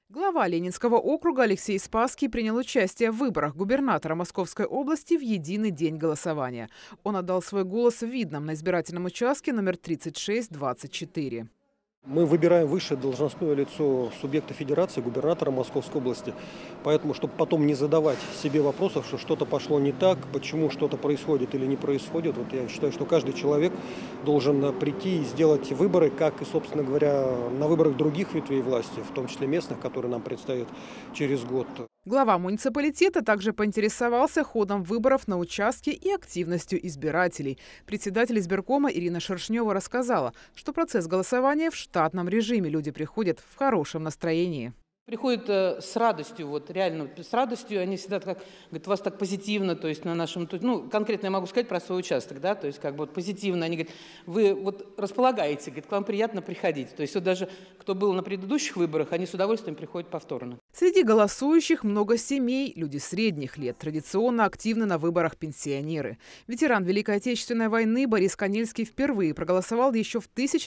Глава Ленинского округа Алексей Спасский принял участие в выборах губернатора Московской области в единый день голосования. Он отдал свой голос в Видном на избирательном участке номер 3624. Мы выбираем высшее должностное лицо субъекта федерации, губернатора Московской области. Поэтому, чтобы потом не задавать себе вопросов, что что-то пошло не так, почему что-то происходит или не происходит, вот я считаю, что каждый человек должен прийти и сделать выборы, как и, собственно говоря, на выборах других ветвей власти, в том числе местных, которые нам предстоят через год. Глава муниципалитета также поинтересовался ходом выборов на участке и активностью избирателей. Председатель избиркома Ирина Шершнева рассказала, что процесс голосования в штатном режиме. Люди приходят в хорошем настроении. Приходят с радостью, вот реально с радостью, они всегда так, говорят, у вас так позитивно, то есть на нашем, ну, конкретно я могу сказать про свой участок, да, то есть как бы вот позитивно, они говорят, вы вот располагаете, говорят, к вам приятно приходить, то есть вот даже кто был на предыдущих выборах, они с удовольствием приходят повторно. Среди голосующих много семей, люди средних лет, традиционно активны на выборах пенсионеры. Ветеран Великой Отечественной войны Борис Канельский впервые проголосовал еще в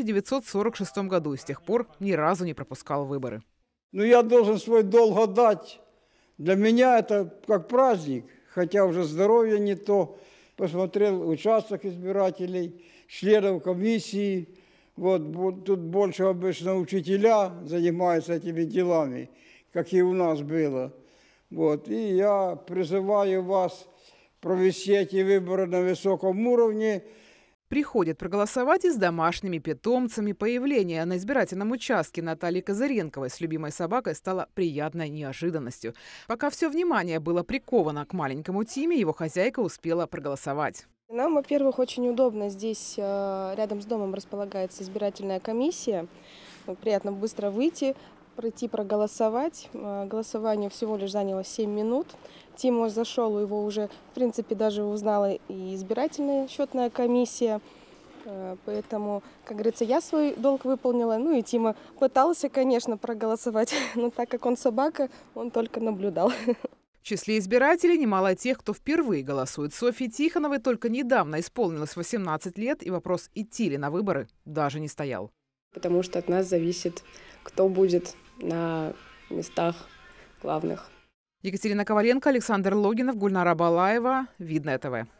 1946 году и с тех пор ни разу не пропускал выборы. Ну, я должен свой долг отдать. Для меня это как праздник, хотя уже здоровье не то. Посмотрел участок избирателей, членов комиссии. Вот тут больше обычно учителя занимаются этими делами, как и у нас было. Вот. И я призываю вас провести эти выборы на высоком уровне. Приходят проголосовать и с домашними питомцами. Появление на избирательном участке Натальи Козыренковой с любимой собакой стало приятной неожиданностью. Пока все внимание было приковано к маленькому Тиме, его хозяйка успела проголосовать. Нам, во-первых, очень удобно. Здесь рядом с домом располагается избирательная комиссия. Приятно быстро выйти, пройти проголосовать. Голосование всего лишь заняло 7 минут. Тима зашел, его уже, в принципе, даже узнала и избирательная счетная комиссия. Поэтому, как говорится, я свой долг выполнила. Ну и Тима пытался, конечно, проголосовать, но так как он собака, он только наблюдал. В числе избирателей немало тех, кто впервые голосует. Софье Тихоновой только недавно исполнилось 18 лет, и вопрос, идти ли на выборы, даже не стоял. Потому что от нас зависит, кто будет на местах главных. Екатерина Коваленко, Александр Логинов, Гульнара Балаева, Видное ТВ.